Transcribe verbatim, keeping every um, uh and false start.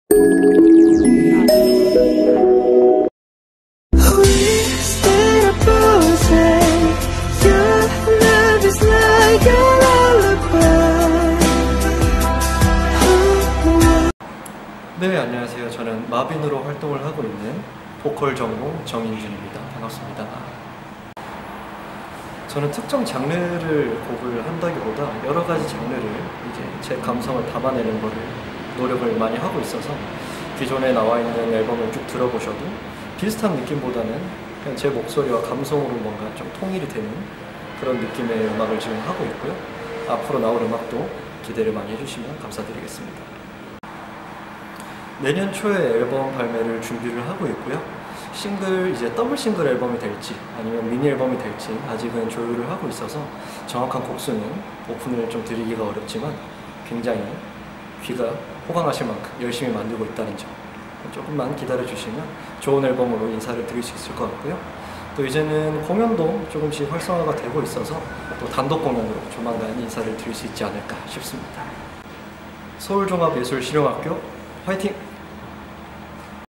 네, 안녕하세요. 저는 마빈으로 활동을 하고 있는 보컬 전공 정인준입니다. 반갑습니다. 저는 특정 장르를 곡을 한다기보다 여러 가지 장르를 이제 제 감성을 담아내는 거를 노력을 많이 하고 있어서 기존에 나와 있는 앨범을 쭉 들어보셔도 비슷한 느낌보다는 그냥 제 목소리와 감성으로 뭔가 좀 통일이 되는 그런 느낌의 음악을 지금 하고 있고요. 앞으로 나올 음악도 기대를 많이 해주시면 감사드리겠습니다. 내년 초에 앨범 발매를 준비를 하고 있고요. 싱글, 이제 더블 싱글 앨범이 될지 아니면 미니 앨범이 될지 아직은 조율을 하고 있어서 정확한 곡수는 오픈을 좀 드리기가 어렵지만 굉장히 귀가 호강하실 만큼 열심히 만들고 있다는 점 조금만 기다려주시면 좋은 앨범으로 인사를 드릴 수 있을 것 같고요. 또 이제는 공연도 조금씩 활성화가 되고 있어서 또 단독 공연으로 조만간 인사를 드릴 수 있지 않을까 싶습니다. 서울종합예술실용학교 화이팅!